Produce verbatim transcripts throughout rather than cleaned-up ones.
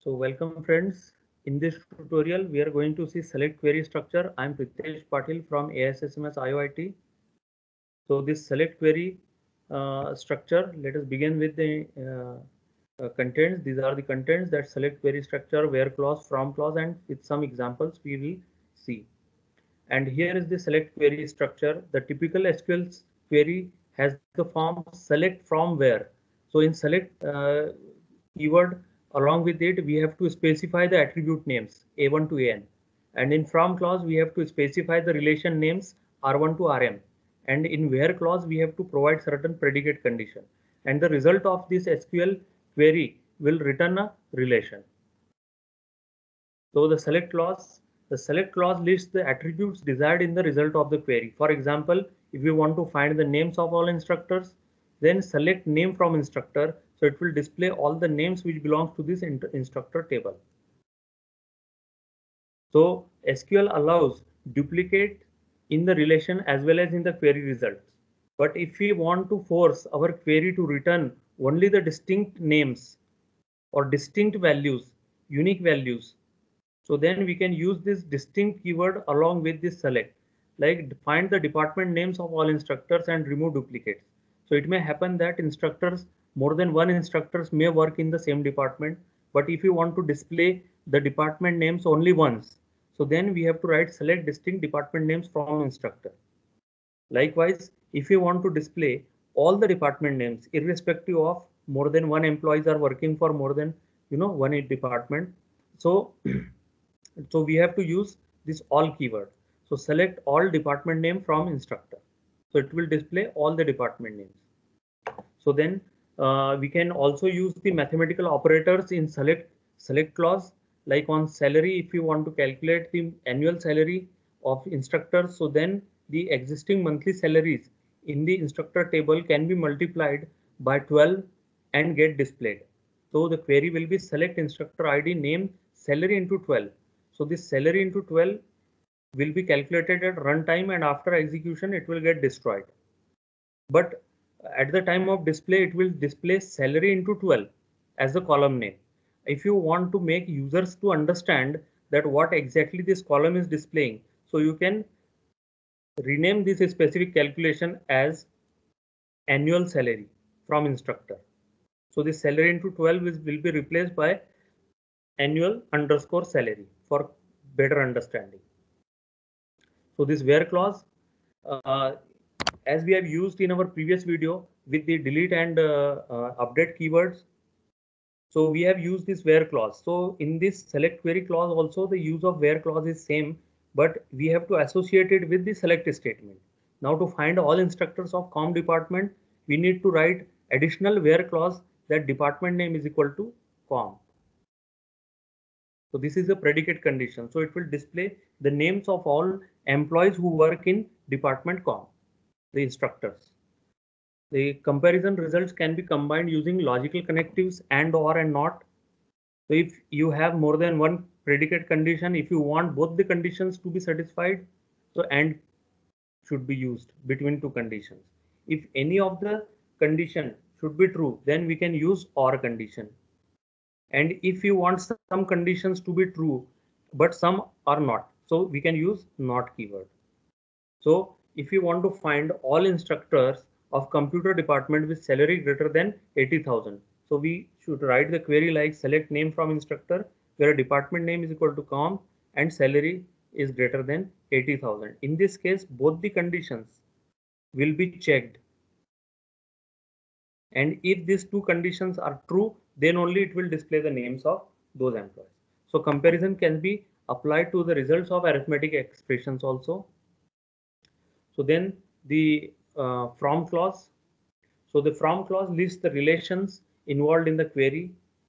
So welcome friends. In this tutorial, we are going to see select query structure. I am Pritesh Patil from A S S M S I O I T. So this select query uh, structure, let us begin with the uh, uh, contents. These are the contents that select query structure, where clause, from clause, and with some examples we will see. And here is the select query structure. The typical S Q L query has the form select from where. So in select uh, keyword, along with it, we have to specify the attribute names A one to A N. And in from clause, we have to specify the relation names R one to R M. And in where clause, we have to provide certain predicate condition. And the result of this S Q L query will return a relation. So the select clause, the select clause lists the attributes desired in the result of the query. For example, if you want to find the names of all instructors, then select name from instructor. So it will display all the names which belongs to this instructor table. So S Q L allows duplicate in the relation as well as in the query results. But if we want to force our query to return only the distinct names or distinct values, unique values, so then we can use this distinct keyword along with this select, like find the department names of all instructors and remove duplicates. So it may happen that instructors, more than one instructors may work in the same department, but if you want to display the department names only once, so then we have to write select distinct department names from instructor. Likewise, if you want to display all the department names irrespective of more than one employees are working for more than you know one department, so so we have to use this all keyword. So select all department name from instructor. So it will display all the department names. So then uh, we can also use the mathematical operators in select select clause, like on salary. If you want to calculate the annual salary of instructors, so then the existing monthly salaries in the instructor table can be multiplied by twelve and get displayed. So the query will be select instructor I D name salary into twelve. So this salary into twelve will be calculated at runtime, and after execution it will get destroyed. But at the time of display, it will display salary into twelve as the column name. If you want to make users to understand that what exactly this column is displaying, so you can rename this specific calculation as annual salary from instructor. So this salary into twelve is, will be replaced by annual underscore salary for better understanding. So this where clause, uh, as we have used in our previous video with the delete and uh, uh, update keywords, so we have used this where clause. So in this select query clause also the use of where clause is same, but we have to associate it with the select statement. Now to find all instructors of com department, we need to write additional where clause that department name is equal to com. So this is a predicate condition. So it will display the names of all employees who work in department com, the instructors. The comparison results can be combined using logical connectives and, or, and not. So if you have more than one predicate condition, if you want both the conditions to be satisfied, so and should be used between two conditions. If any of the condition should be true, then we can use or condition. And if you want some conditions to be true, but some are not, so we can use not keyword. So if you want to find all instructors of computer department with salary greater than eighty thousand, so we should write the query like select name from instructor where department name is equal to com and salary is greater than eighty thousand. In this case, both the conditions will be checked. And if these two conditions are true, then only it will display the names of those employees. So comparison can be applied to the results of arithmetic expressions also. So then the uh, from clause. So the from clause lists the relations involved in the query.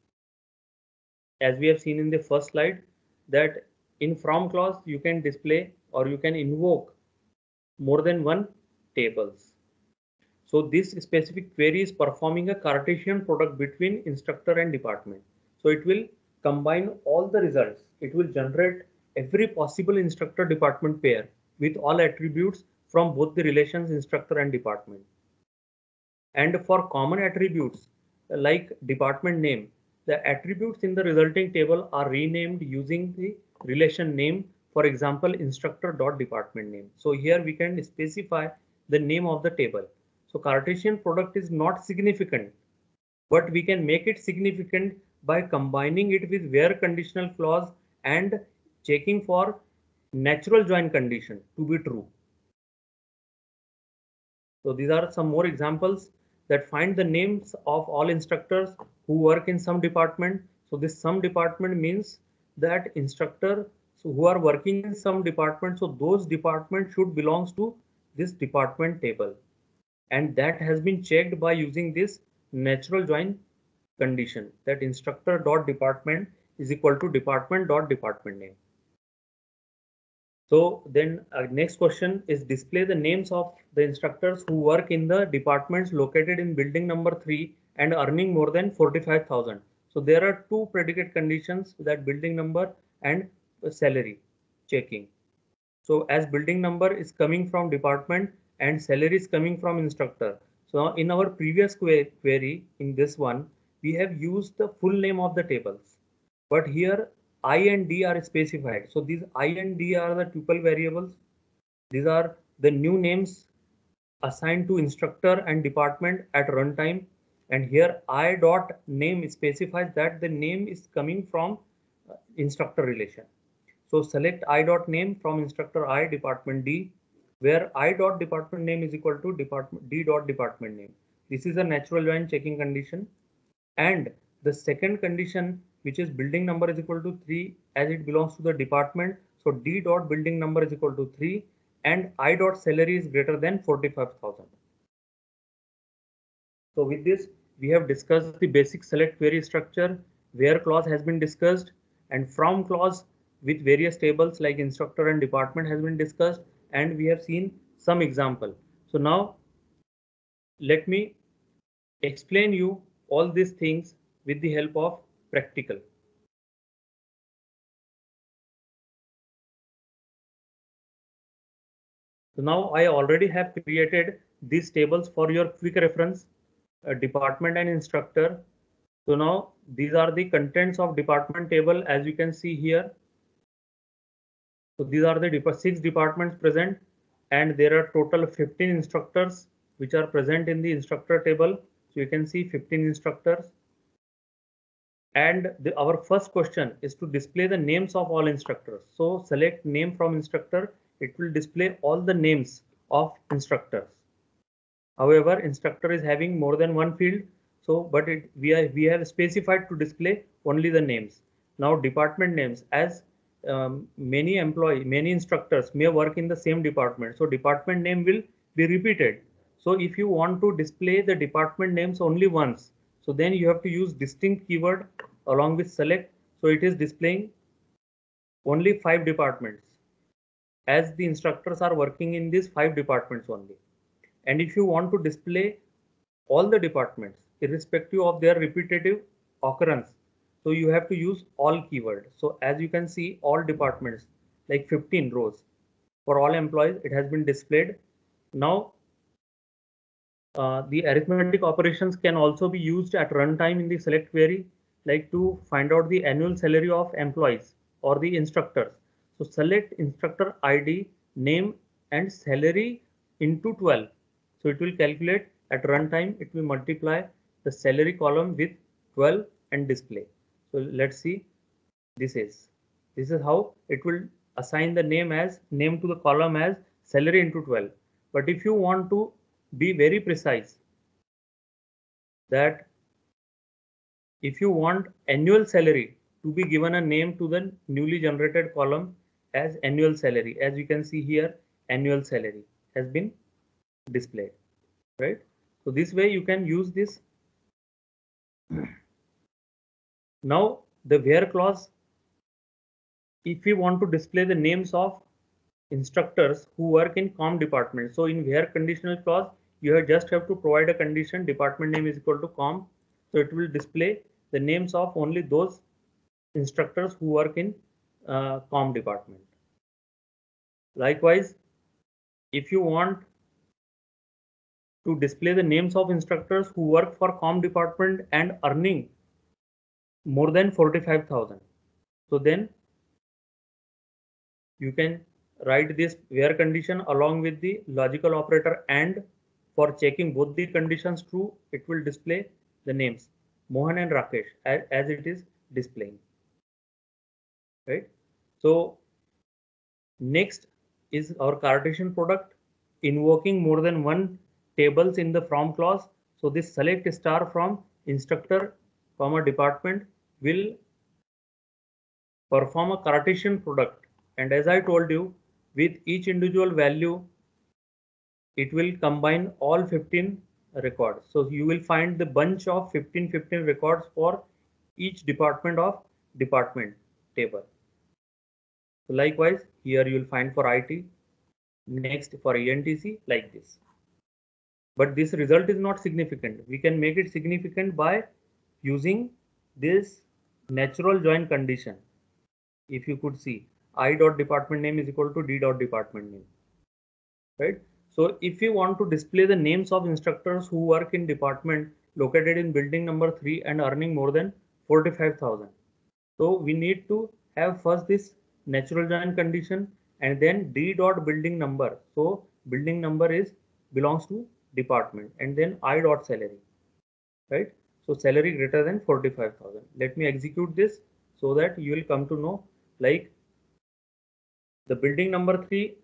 As we have seen in the first slide, that in from clause you can display or you can invoke more than one tables. So this specific query is performing a Cartesian product between instructor and department. So it will combine all the results. It will generate every possible instructor department pair with all attributes from both the relations instructor and department. And for common attributes like department name, the attributes in the resulting table are renamed using the relation name. For example, instructor.department name. So here we can specify the name of the table. So Cartesian product is not significant, but we can make it significant by combining it with where conditional clause and checking for natural join condition to be true. So these are some more examples that find the names of all instructors who work in some department. So this some department means that instructors who are working in some department, so those departments should belongs to this department table, and that has been checked by using this natural join condition, that instructor dot department is equal to department dot department name. So then uh, next question is display the names of the instructors who work in the departments located in building number three and earning more than forty-five thousand. So there are two predicate conditions, that building number and salary checking. So as building number is coming from department and salary is coming from instructor. So in our previous query, in this one, we have used the full name of the tables, but here I and D are specified. So these I and D are the tuple variables. These are the new names assigned to instructor and department at runtime. And here I dot name specifies that the name is coming from instructor relation. So select I dot name from instructor I, department D, where I dot department name is equal to department D dot department name. This is a natural join checking condition. And the second condition, which is building number is equal to three, as it belongs to the department. So D dot building number is equal to three and I dot salary is greater than forty-five thousand. So with this, we have discussed the basic select query structure, where clause has been discussed, and from clause with various tables like instructor and department has been discussed, and we have seen some example. So now let me explain you all these things with the help of practical. So now I already have created these tables for your quick reference, uh, department and instructor. So now these are the contents of department table, as you can see here. So these are the six departments present, and there are total fifteen instructors which are present in the instructor table. So you can see fifteen instructors. And the, our first question is to display the names of all instructors. So select name from instructor. It will display all the names of instructors. However, instructor is having more than one field. So, but it, we are we have specified to display only the names. Now department names, as um, many employee, many instructors may work in the same department. So department name will be repeated. So if you want to display the department names only once, so then you have to use distinct keyword along with select. So it is displaying only five departments, as the instructors are working in these five departments only. And if you want to display all the departments irrespective of their repetitive occurrence, so you have to use all keyword. So as you can see, all departments, like fifteen rows for all employees, it has been displayed. Now uh, the arithmetic operations can also be used at runtime in the select query, like to find out the annual salary of employees or the instructors. So select instructor I D, name and salary into twelve. So it will calculate at runtime, it will multiply the salary column with twelve and display. So let's see, this is this is how it will assign the name as name to the column as salary into twelve. But if you want to be very precise, that if you want annual salary to be given a name to the newly generated column as annual salary, as you can see here, annual salary has been displayed, right? So this way you can use this. Now the where clause, if we want to display the names of instructors who work in com department, so in where conditional clause, you have just have to provide a condition department name is equal to com. So it will display the names of only those instructors who work in uh, com department. Likewise, if you want to display the names of instructors who work for com department and earning more than forty-five thousand. So then you can write this where condition along with the logical operator, and for checking both the conditions true, it will display the names Mohan and Rakesh as, as it is displaying, right? So next is our Cartesian product invoking more than one tables in the from clause. So this select star from instructor comma department will perform a Cartesian product, and as I told you, with each individual value it will combine all fifteen records. So you will find the bunch of fifteen fifteen records for each department of department table. So likewise here you will find for I T, next for E N T C, like this. But this result is not significant. We can make it significant by using this natural join condition. If you could see, I dot department name is equal to D dot department name, right? So if you want to display the names of instructors who work in department located in building number three and earning more than forty-five thousand, so we need to have first this natural join condition and then D dot building number. So building number is belongs to department, and then I dot salary, right? So salary greater than forty-five thousand. Let me execute this so that you will come to know, like the building number three,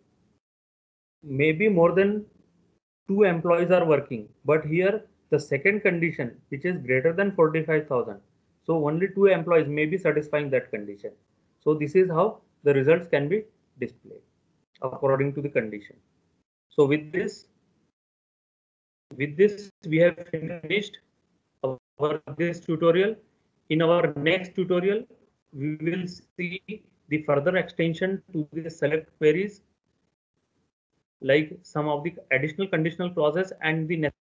maybe more than two employees are working, but here the second condition, which is greater than forty-five thousand, so only two employees may be satisfying that condition. So this is how the results can be displayed according to the condition. So with this with this we have finished our this tutorial. In our next tutorial we will see the further extension to the select queries, like some of the additional conditional clauses and the